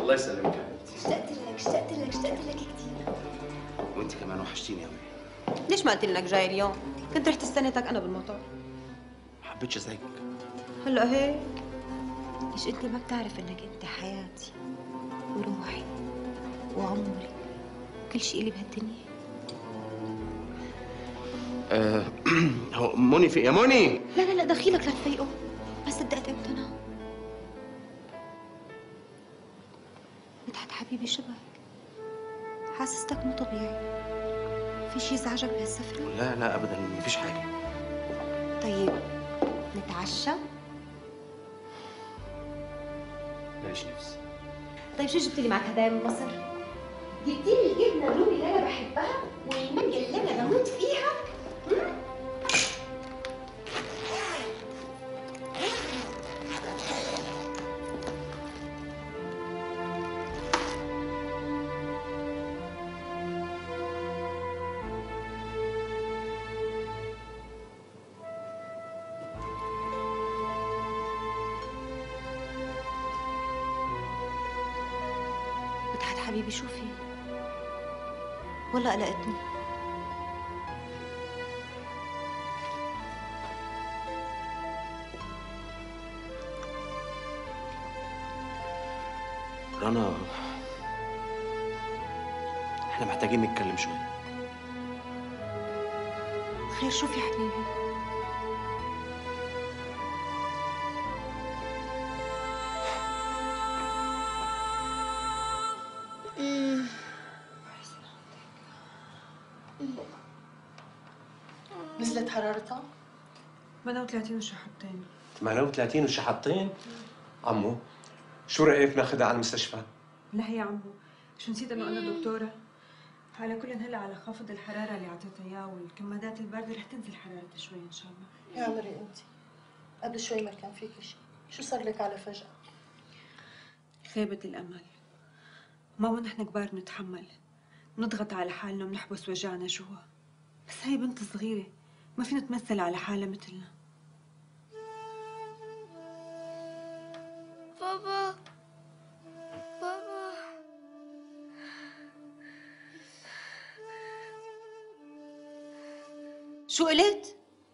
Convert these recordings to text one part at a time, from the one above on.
الله يسلمك يا حبيبتي. اشتقت لك كثير. وانت كمان وحشتيني قوي. ليش ما قلت لك جاي اليوم؟ كنت رحت استنيتك انا بالمطار. ما حبيتش ازعجك. هلا هيك؟ ليش انت ما بتعرف انك انت حياتي وروحي وعمري كل شيء اللي بهالدنيا؟ هو موني في يا موني؟ لا دخيلك لتفيقه. ما صدقت قمت انا. مدحت حبيبي شبهك، حاسستك مو طبيعي. في شيء ازعجك بهالسفرة؟ لا ابدا مفيش حاجه. طيب نتعشى؟ ماليش نفس. طيب شو جبت لي معك هدايا من مصر؟ جبت لي الجبنه الرومي اللي انا بحبها والمانجا اللي انا بموت فيها. مدحت حبيبي شو في؟ والله قلقتني. رنا، احنا محتاجين نتكلم شويه. خير شو في حبيبي؟ نزلت حرارتها؟ 38 وشحطين. 38 وشحطين؟ عمو شو رأيك ناخذها على المستشفى؟ لا يا عمو، شو نسيت انه انا دكتوره؟ على كل هلا على خافض الحراره اللي اعطيتها اياه والكمادات البارده رح تنزل حرارتها شوي ان شاء الله. يا عمري انت قبل شوي ما كان فيك شيء، شو صار لك على فجأة؟ خيبة الامل. ماما نحن كبار نتحمل، نضغط على حالنا ونحبس وجعنا جوا، بس هي بنت صغيره ما فينا تمثل على حالها مثلنا. بابا بابا شو قلت؟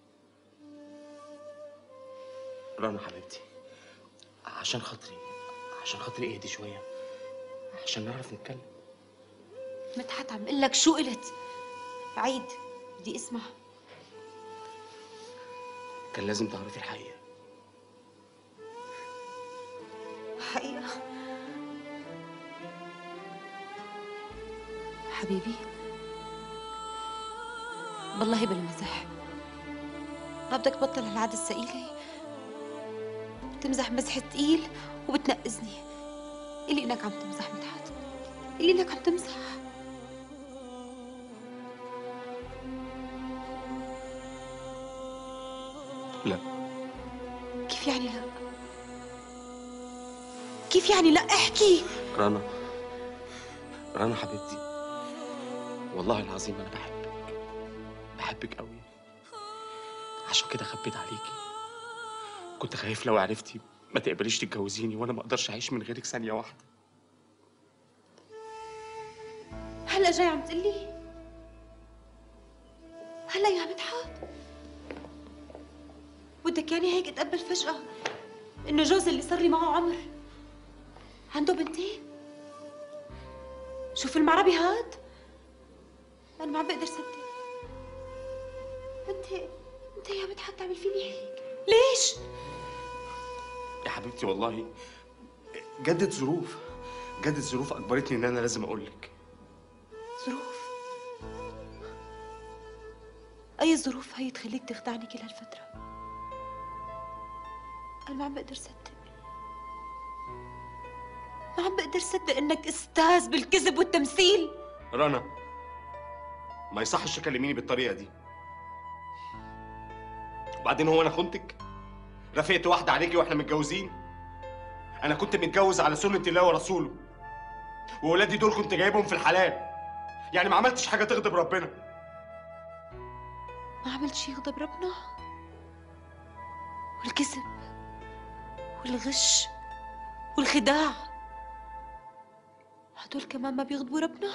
رنا حبيبتي، عشان خاطري اهدي شويه عشان نعرف نتكلم. مدحت عم قل لك شو قلت؟ عيد، بدي اسمع. كان لازم تعرفي الحقيقه. حقيقة حبيبي، والله بالمزح ما بدك تبطل هالعادة الثقيلة؟ بتمزح مزح تقيل وبتنقزني. قلي انك عم تمزح مدحت، قلي انك عم تمزح. لا. كيف يعني لا؟ كيف يعني لا؟ احكي. رنا حبيبتي، والله العظيم انا بحبك قوي. عشان كده خبيت عليكي. كنت خايف لو عرفتي ما تقبليش تتجوزيني وانا ما اقدرش اعيش من غيرك ثانيه واحده. هلا جاي عم تقلي؟ هلا يا مدحت؟ بدك يعني هيك اتقبل فجأة انه جوزي اللي صار لي معه عمر عنده بنتين؟ شوف المعربي هاد؟ انا ما عم بقدر صدق. انت يا مدحت تعمل فيني هيك ليش؟ يا حبيبتي والله جدت ظروف اجبرتني ان انا لازم اقول لك. ظروف؟ اي ظروف هي تخليك تخدعني كل هالفترة؟ انا ما عم بقدر صدق، ما عم بقدر صدق انك استاذ بالكذب والتمثيل. رنا، ما يصحش تكلميني بالطريقه دي. وبعدين هو انا خنتك؟ رفقت واحده عليكي واحنا متجوزين؟ انا كنت متجوز على سنه الله ورسوله، وولادي دول كنت جايبهم في الحلال. يعني ما عملتش حاجه تغضب ربنا. ما عملت شي يغضب ربنا؟ والكذب والغش والخداع هدول كمان ما بيغضبوا ربنا؟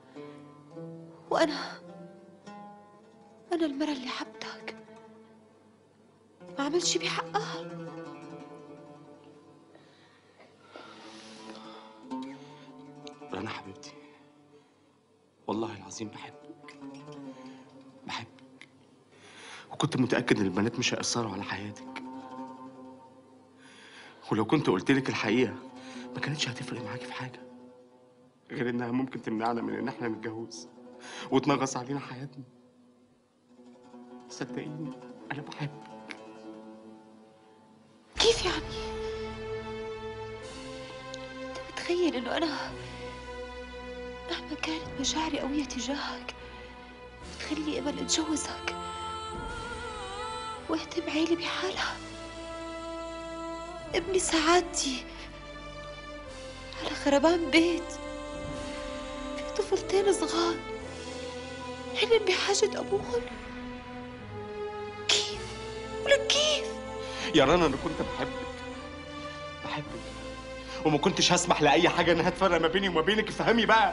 وأنا المرة اللي حبتك ما عملت شي بحقها؟ رنا حبيبتي، والله العظيم بحبك، وكنت متأكد إن البنات مش هيأثروا على حياتك، ولو كنت قلت لك الحقيقة ما كانتش هتفرق معاكي في حاجة غير إنها ممكن تمنعنا من إن إحنا نتجوز وتنغص علينا حياتنا. صدقيني أنا بحبك. كيف يعني؟ أنت متخيل إنه أنا مهما كانت مشاعري قوية تجاهك بتخليني أمل أتجوزك واهتم عيلي بحالها، ابني سعادتي على خربان بيت في طفلتين صغار هن بحاجة أبوهم؟ كيف؟ ولك كيف؟ يا رنا أنا كنت بحبك وما كنتش هسمح لأي حاجة إنها تفرق ما بيني وما بينك. افهمي بقى.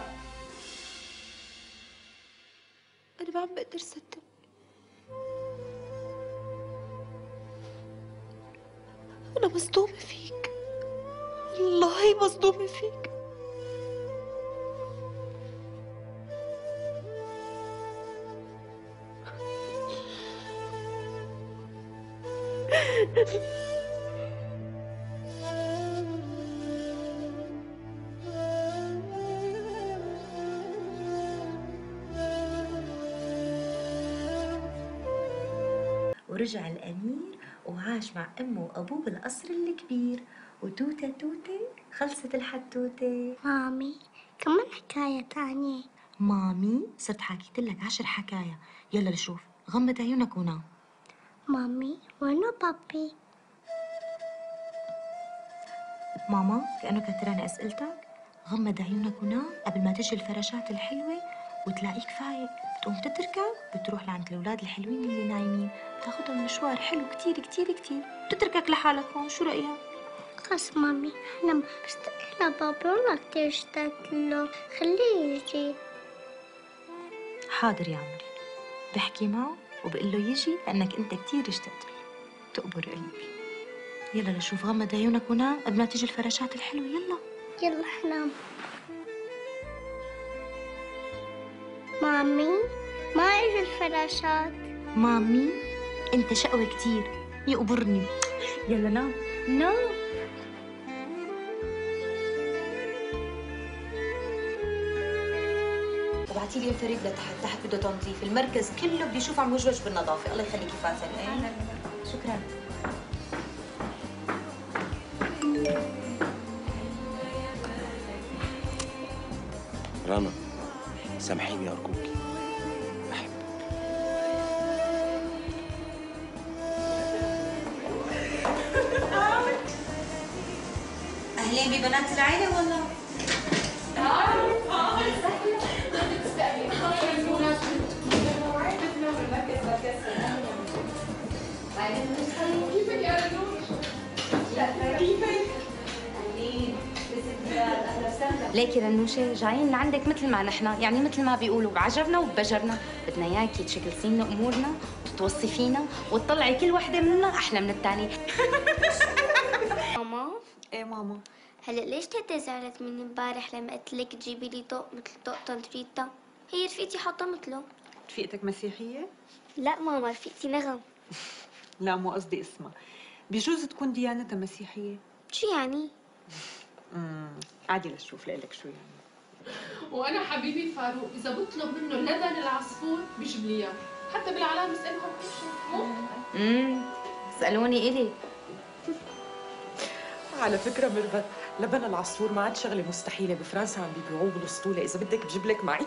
أنا ما عم بقدر صدق. أنا مصدومة فيك، والله مصدومة فيك. ورجع الأمير وعاش مع أمه وأبوه بالقصر الكبير، وتوتة توتة خلصت الحتوتة. مامي كمان حكاية تانية. مامي صرت حكيت لك 10 حكاية، يلا نشوف. غمض عيونك ونام. مامي وينه بابي؟ ماما كأنه كتراني أسئلتك. غمض عيونك ونام قبل ما تجي الفراشات الحلوة وتلاقيك فايق. بتقوم تتركك بتروح لعند الأولاد الحلوين اللي نايمين، بتاخدهم مشوار حلو كتير كتير كتير، بتتركك لحالك هون. شو رأيك؟ خلص مامي، أنا ما بشتاق لبابي ولا كتير اشتقت له، خليه يجي. حاضر يا عمري، بحكي معه وبقول له يجي لأنك أنت كتير اشتقت له. تقبر قلبي. يلا لشوف، غمض عيونك ونام قبل ما تيجي الفراشات الحلوة. يلا يلا حنام. مامي ما اجوا الفراشات. مامي أنت شقوة كتير، يقبرني. يلا نام نام. ابعتي لي فريد لتحت، تحت بده تنظيف، المركز كله بده يشوف عم وجوج بالنظافه. الله يخليكي فاتن. ايه شكرا. رنا سامحيني أرجوكي، بحبك. اهلين ببنات العيله والله. ليكي رنوشة جايين لعندك مثل ما نحن، يعني مثل ما بيقولوا بعجبنا وببجرنا. بدنا اياكي تشكلسي لنا امورنا وتتوصفينا وتطلعي كل وحده مننا احلى من الثانيه. ماما ايه ماما؟ هلا ليش تيتا زعلت مني امبارح لما قلت لك جيبي لي طوق مثل طوق طنط ريتا؟ هي رفيقتي حاطه مثله. رفيقتك مسيحية؟ لا ماما، رفيقتي نغم. لا مو قصدي اسمها، بجوز تكون ديانتها مسيحية. شو يعني؟ عادي لشوف لك شو يعني. وانا حبيبي فاروق اذا بطلب منه لبن العصفور بيجيب لي اياه، حتى بالعلامه اسالهم مو؟ سألوني إلي. على فكرة ميرفت، لبن العصفور ما عاد شغلة مستحيلة، بفرنسا عم بيبيعوه بالاسطولة، إذا بدك بجيب لك معي.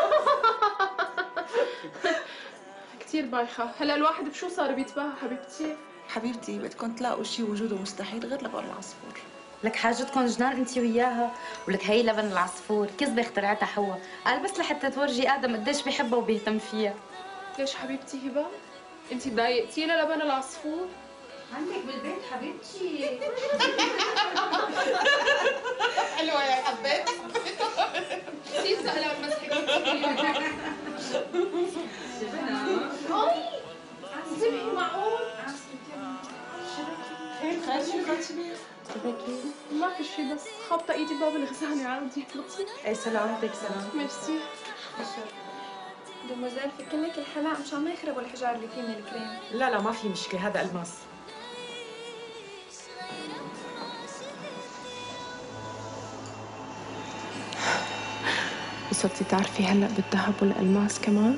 كثير بايخه. هلا الواحد بشو صار بيتباهى حبيبتي؟ حبيبتي بدكم تلاقوا شيء وجوده مستحيل غير لبن العصفور. لك حاجتكم جنان انت وياها، ولك هي لبن العصفور كذبة اخترعتها حواء، قال بس لحتى تورجي آدم قديش بيحبها وبيهتم فيها. ليش حبيبتي هبه؟ انت ضايقتي لبن العصفور؟ عندك بالبيت حبيبتي. حلوه يا حبيبتي. انتبهي معقول؟ ما في شي، بس خبطة ايدي باب الغزالة عادي. ايه سلامتك سلامتك. ميرسي. دموزيل فك لك الحلاق مشان ما يخربوا الحجار اللي فيه من الكريم. لا ما في مشكلة، هذا ألماس. صرتي تعرفي هلا بالذهب والألماس كمان؟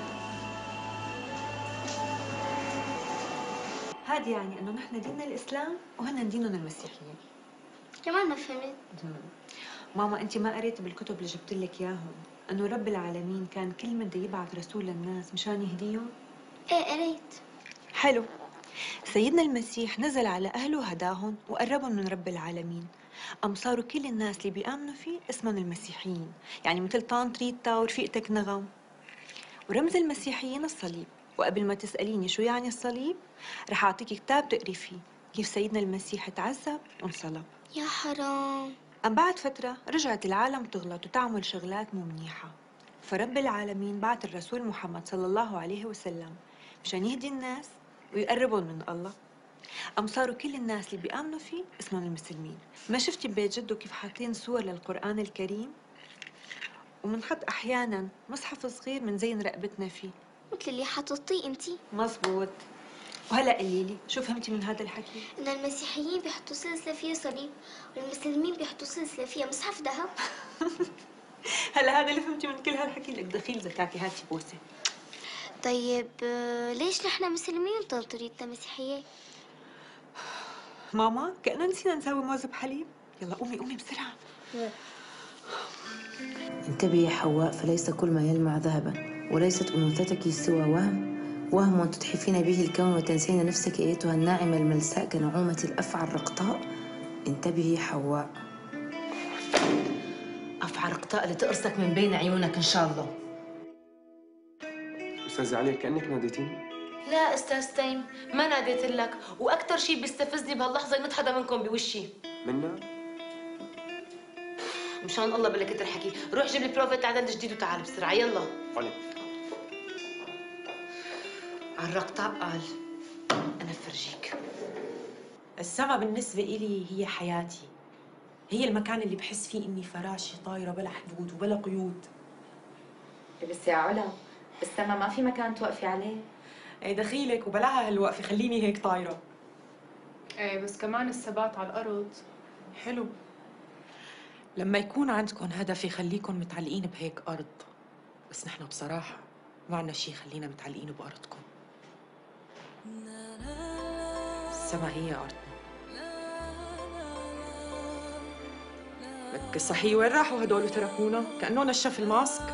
هذا يعني انه نحن ديننا الاسلام وهن دينهم المسيحيين. كمان ما فهمت. ماما انت ما قريتي بالكتب اللي جبت لك اياهم انه رب العالمين كان كل ما بده يبعث رسول للناس مشان يهديهم؟ ايه قريت. حلو. سيدنا المسيح نزل على اهله وهداهم وقربهم من رب العالمين. قام صاروا كل الناس اللي بيآمنوا فيه اسمهم المسيحيين، يعني مثل طنط ريتا ورفيقتك نغم. ورمز المسيحيين الصليب، وقبل ما تسأليني شو يعني الصليب رح أعطيكي كتاب تقري فيه كيف سيدنا المسيح تعذب وانصلب. يا حرام. أم بعد فترة رجعت العالم تغلط وتعمل شغلات مو منيحة، فرب العالمين بعت الرسول محمد صلى الله عليه وسلم مشان يهدي الناس ويقربهم من الله. قام صاروا كل الناس اللي بيآمنوا فيه اسمهم المسلمين. ما شفتي ببيت جده كيف حاطين صور للقرآن الكريم؟ ومنحط أحياناً مصحف صغير منزين رقبتنا فيه مثل اللي حطيتيه انتي. مزبوط. وهلا قولي لي شو فهمتي من هذا الحكي؟ إن المسيحيين بيحطوا سلسلة فيها صليب والمسلمين بيحطوا سلسلة فيها مصحف ذهب. هلا هذا اللي فهمتي من كل هالحكي؟ لك دخيل زكاكي، هاتي بوسه. طيب ليش نحن مسلمين وطنط ريتا مسيحية؟ ماما كأنه نسينا نسوي موز بحليب. يلا قومي بسرعة. انتبهي يا حواء، فليس كل ما يلمع ذهبا، وليست أنوثتك سوى وهم تتحفين به الكون وتنسين نفسك أيتها الناعمة الملساء كنعومة الأفعى الرقطاء. انتبهي يا حواء. أفعى رقطاء لتقرصك من بين عيونك إن شاء الله. أستاذة عليا كأنك ناديتيني. لا استاذ تيم، ما ناديت لك، واكثر شيء بيستفزني بهاللحظه ينط حدا منكم بوشي. منا؟ مشان الله بلا كتر حكي، روح جيب لي بروفيت عدد جديد وتعال بسرعه يلا. علي. الرقطاء قال انا بفرجيك. السما بالنسبة إلي هي حياتي، هي المكان اللي بحس فيه إني فراشة طايرة بلا حدود وبلا قيود. بس يا علا بالسما ما في مكان توقفي عليه. ايه دخيلك وبلاها هالوقفة، خليني هيك طايرة. ايه بس كمان الثبات على الأرض حلو. لما يكون عندكم هدف يخليكم متعلقين بهيك أرض، بس نحن بصراحة ما عنا شي يخلينا متعلقين بأرضكم. السما هي أرضنا. لك صحيح وين راحوا هدول وتركونا؟ كأنه نشف الماسك.